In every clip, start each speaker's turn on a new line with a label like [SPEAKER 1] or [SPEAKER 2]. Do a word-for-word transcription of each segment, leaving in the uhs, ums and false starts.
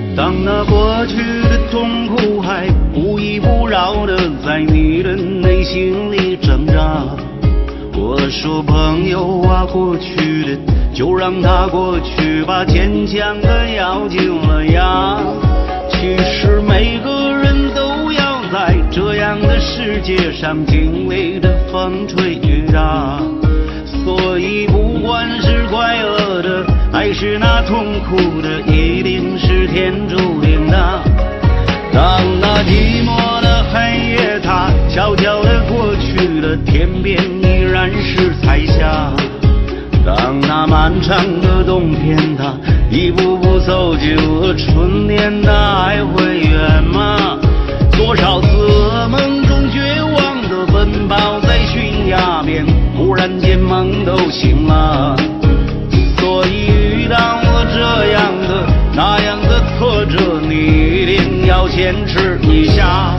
[SPEAKER 1] 当那过去的痛苦还不依不饶的在你的内心里挣扎，我说朋友啊，过去的就让它过去吧，坚强的咬紧了牙。其实每个人都要在这样的世界上经历的风吹雨打，所以不管是快乐的还是那痛苦的，一定是天注定的。当那寂寞的黑夜它悄悄地过去了，天边依然是彩霞。当那漫长的冬天它一步步走进了春天，它还会远吗？多少次噩梦中绝望的奔跑在悬崖边，忽然间梦都醒了。所以遇到了这样的那样的挫折，你一定要坚持一下。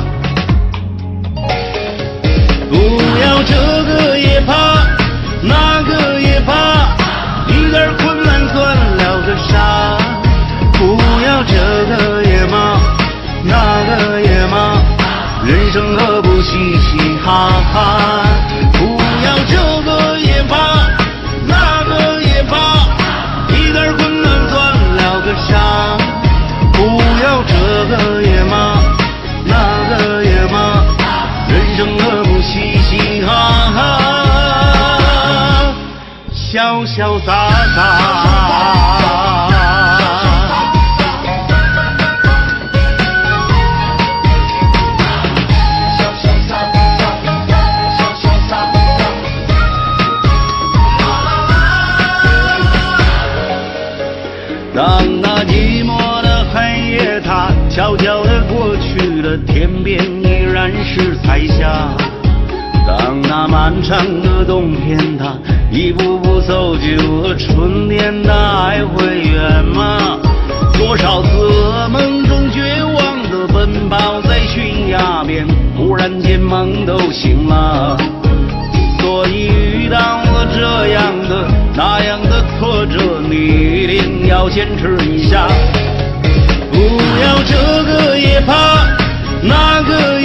[SPEAKER 1] 不要这个也怕那个也怕，一点困难算了个啥。不要这个也骂那个也骂，人生何不嘻嘻哈哈。不要这个也怕那个也怕，一点困难算了个啥。不要这个也骂那个也骂，人生何不嘻嘻哈哈，潇潇洒洒。当那寂寞的黑夜它悄悄地过去了，天边依然是彩霞。当那漫长的冬天它一步步走进了春天，它还会远吗？多少次噩梦中绝望的奔跑在悬崖边，忽然间梦都醒了。所以遇到了这样的那样的挫折，你一定要坚持一下。不要这个也怕那个